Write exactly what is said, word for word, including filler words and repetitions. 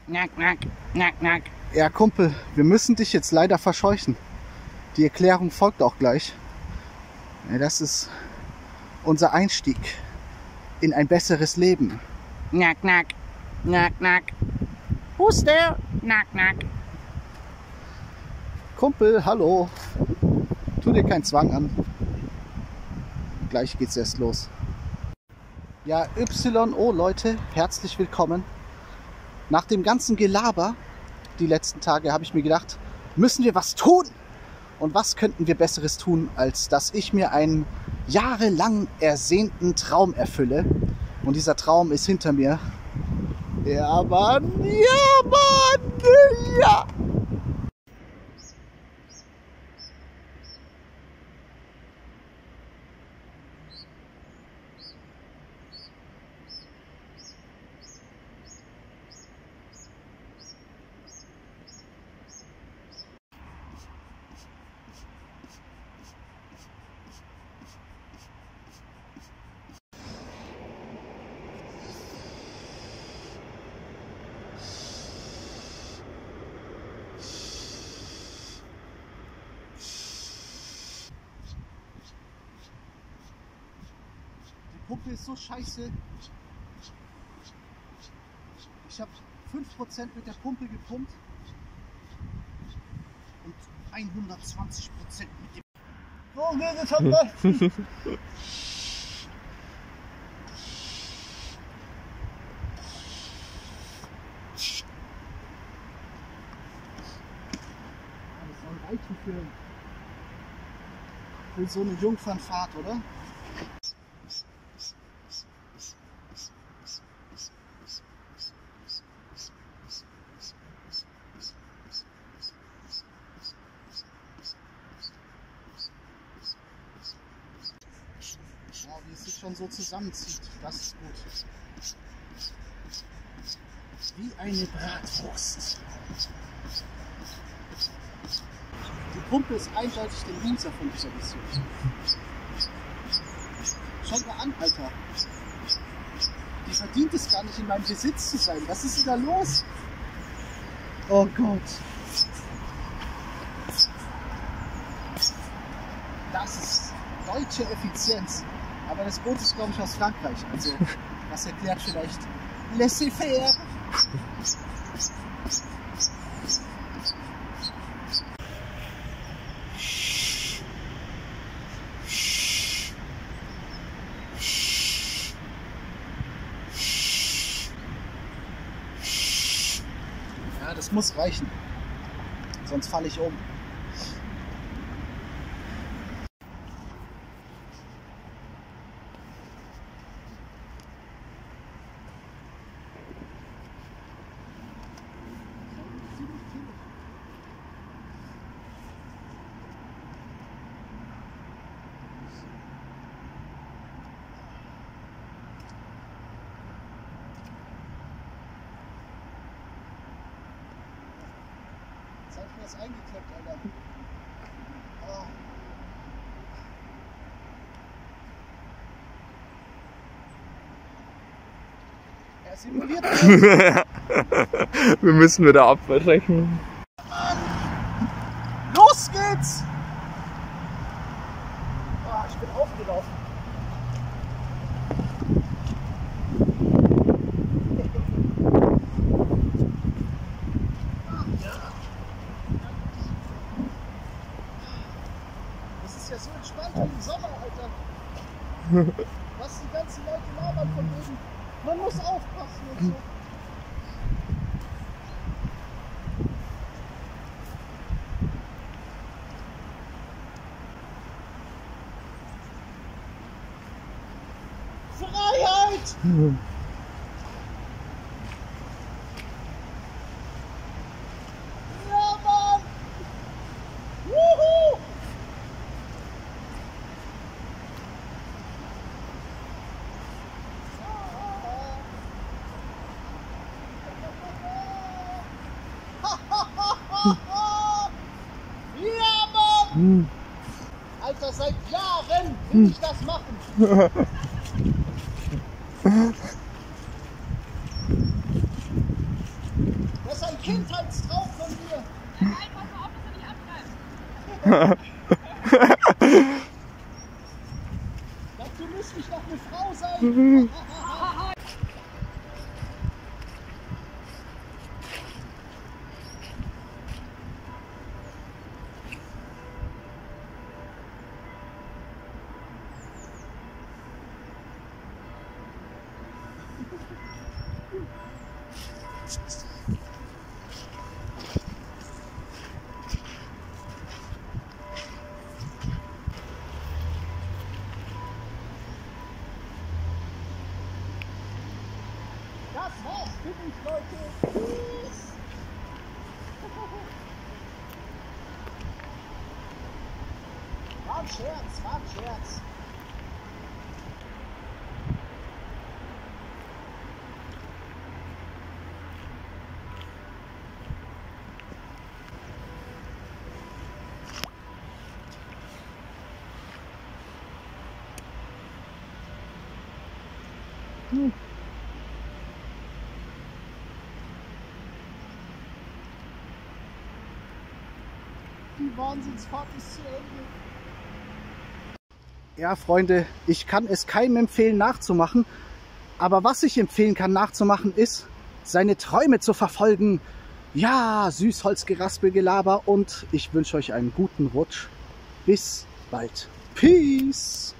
Knack, knack, knack, knack. Ja, Kumpel, wir müssen dich jetzt leider verscheuchen. Die Erklärung folgt auch gleich. Ja, das ist unser Einstieg in ein besseres Leben. Knack, knack, knack, knack. Who's there? Knack, knack. Kumpel, hallo. Tu dir keinen Zwang an. Gleich geht's erst los. Ja, Y O Leute, herzlich willkommen. Nach dem ganzen Gelaber die letzten Tage habe ich mir gedacht, müssen wir was tun? Und was könnten wir Besseres tun, als dass ich mir einen jahrelang ersehnten Traum erfülle? Und dieser Traum ist hinter mir. Ja, Mann! Ja, Mann! Ja! Die Pumpe ist so scheiße. Ich habe fünf Prozent mit der Pumpe gepumpt und hundertzwanzig Prozent mit dem... Oh nee, das hat was! Das soll reichen für, für so eine Jungfernfahrt, oder? Ja, wie es sich schon so zusammenzieht, das ist gut. Wie eine Bratwurst. Die Pumpe ist eindeutig dem User von dieser Mission. Schau mal an, Alter. Die verdient es gar nicht, in meinem Besitz zu sein. Was ist denn da los? Oh Gott. Das ist deutsche Effizienz. Aber das Boot ist, glaube ich, aus Frankreich. Also, das erklärt vielleicht laissez-faire. Ja, das muss reichen. Sonst falle ich um. Jetzt habe ich mir das eingeklemmt, Alter. Oh. Er simuliert das. Wir müssen wieder abbrechen. Mann! Los geht's! Oh, ich bin aufgelaufen. Das ist ja so entspannt wie im Sommer, Alter. Was die ganzen Leute labern von wegen, man muss aufpassen und so. Freiheit! Ja, Mann! Wuhu! Ja, Mann! Alter, seit Jahren will ich das machen. Dazu müsste ich doch eine Frau sein. Das war's für mich, Leute. Peace. War ein Scherz, war ein Scherz. Hm. Die Wahnsinnsfahrt ist zu Ende. Ja, Freunde, ich kann es keinem empfehlen nachzumachen. Aber was ich empfehlen kann nachzumachen ist, seine Träume zu verfolgen. Ja, Süßholzgeraspelgelaber und ich wünsche euch einen guten Rutsch. Bis bald. Peace.